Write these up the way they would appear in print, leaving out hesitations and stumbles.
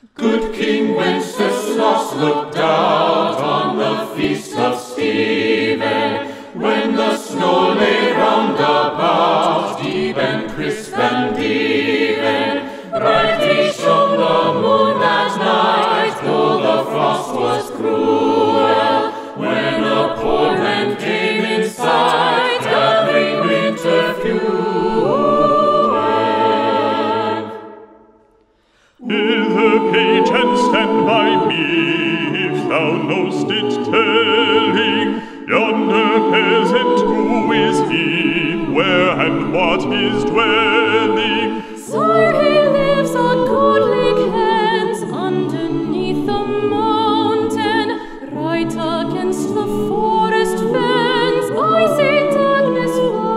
Good King Wenceslas looked out on the feast of Stephen, when the snow lay round about, deep and crisp and even. Brightly shone the moon that night, though the frost was cruel, when a poor man came in sight, gathering winter fuel. Hither, page, and stand by me, if thou know'st it telling, yonder peasant, who is he, where and what his dwelling? Sire, he lives on goodly Kens, underneath the mountain, right against the forest fence, by St. Agnes'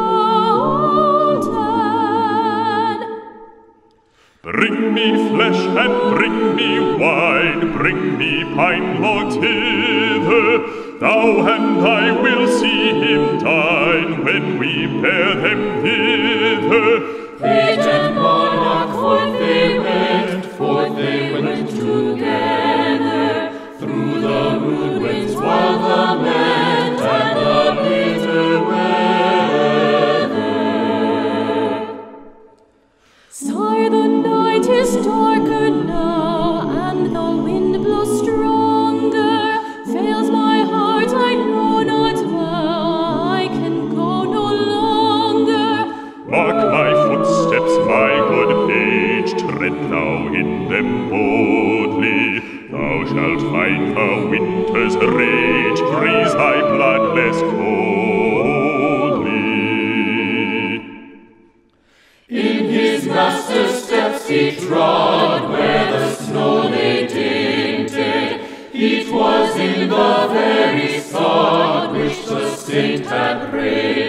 fountain. Bring me flesh and bring me wine, bring me pine logs hither, thou and I will see him dine, when we bear them thither. Page and monarch, forth they went together, through the rude winds while the meant and the bitter weather. Sire, the night is darker now, and the wind blows stronger. Fails my heart, I know not how, I can go no longer. Mark my footsteps, my good page, tread thou in them boldly, thou shalt find the winter's rage freeze thy blood less coldly. In his master's steps he trod, where the snow lay dinted. It was in the very sod which the saint had prayed.